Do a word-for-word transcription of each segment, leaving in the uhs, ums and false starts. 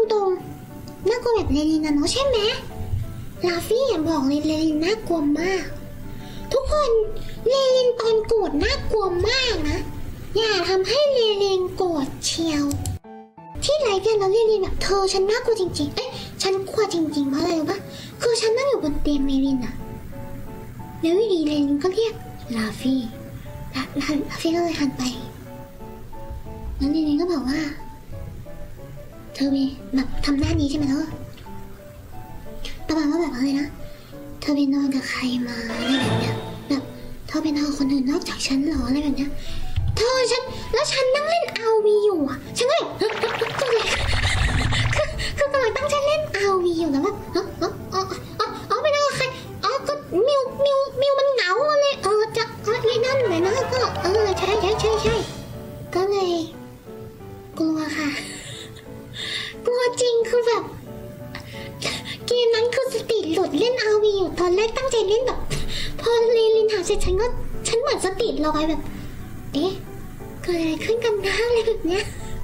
ตรงๆน่ากลัวแบบเลลินนะเนาะใช่ไหมลาฟี่อย่าบอกเลยเลลินน่ากลัวมากทุกคนเลลินตอนโกรธน่ากลัวมากนะอย่าทำให้เลลินโกรธเชียวที่ไลฟ์กันแล้วเลลินแบบเธอฉันน่ากลัวจริงๆเอ๊ะฉันกลัวจริงๆเพราะอะไรรู้ปะคือฉันนั่งอยู่บนเตียงเลลินอะแล้วอยู่ดีเลลินก็เรียกลาฟี่ลาลาลาฟี่ก็เลยหันไปแล้วเลลินก็บอกว่าเธอมีแบบทำหน้านี้ใช่ไหมเธอประมาณว่าแบบอะไรนะเธอไปนอนกับใครมาอะไรแบบเนี้ยแบบเธอไปนอนกับคนอื่นนอกจากฉันหรออะไรแบบเนี้ยเธอฉันแล้วฉันนั่งเล่นอาวีอยู่อ่ะฉันก็แบบคือคือคือกำลังตั้งใจเล่นอาวีอยู่แล้วแบบอ๋ออ๋ออ๋ออ๋ออ๋อไปนอนกับใครอ๋อก็มิวมิวมิวมันเหงาเลยเออจะเออไอ้นั่นเลยนะก็เออใช่ใช่ใช่ใช่ก็เลยกลัวค่ะกลัวจริงคือแบบเกมนั้นคือสติหลุดเล่นอาวีอยู่ตอนแรกตั้งใจเล่นแบบพอเลลินถามเสร็จฉันก็ฉันเหมือนสติลอยแบบเอ๊ะเกิดอะไรขึ้นกันนะอะไรแบบเนี้ย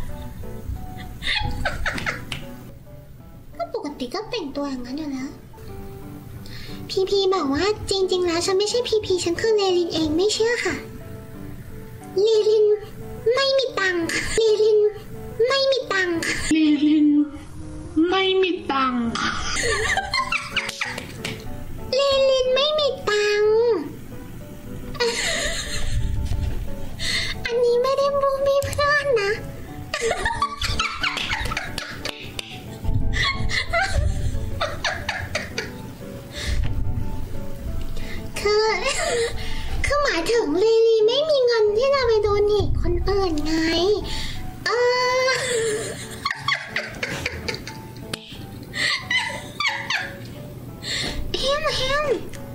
ก็ปกติก็แต่งตัวอย่างนั้นอยู่แล้วพีพีบอกว่าจริงๆแล้วฉันไม่ใช่พีพีฉันคือเลลินเองไม่เชื่อค่ะเลลินไม่มีตังค์เลลินไม่มีตังค์เลลินไม่มีตังค์เลลินไม่มีตังค์อันนี้ไม่ได้บูมมีเพื่อนนะคือคือหมายถึงเลลินไม่มีเงินที่จะไปโดนอีกคนอื่นไงเออเฮมเฮม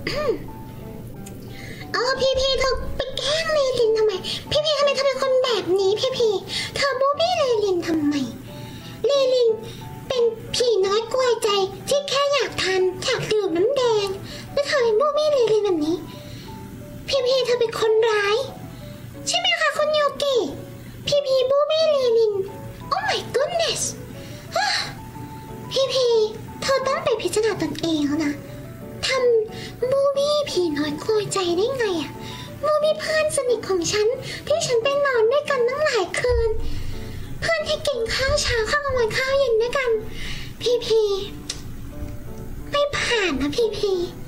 เออพี่พี่เธอไปแกล้งเลลินทำไมพี่พี่ทำไมเธอเป็นคนแบบนี้พี่พี่เธอบูบี้เลลินทำไมเลลินเป็นผีน้อยกลัวใจที่แค่อยากทานอยากดื่มน้ำแดงแล้วเธอเป็นบูบี้เลลินแบบนี้พี่พี่เธอเป็นคนร้ายใช่ไหมคะคุณโยกิพี่พี่บูบี้เลลิน Oh my goodness พี่พี่เธอต้องไปพิจารณาตนเองแล้วนะทำบูบี้ผีน้อยกลัวใจได้ไงอะบูบี้เพื่อนสนิทของฉันที่ฉันไปนอนด้วยกันตั้งหลายคืนเพื่อนที่กินข้าวเช้าข้าวกลางวันข้าวเย็นด้วยกันพี่พี่ไม่ผ่านนะพี่พี่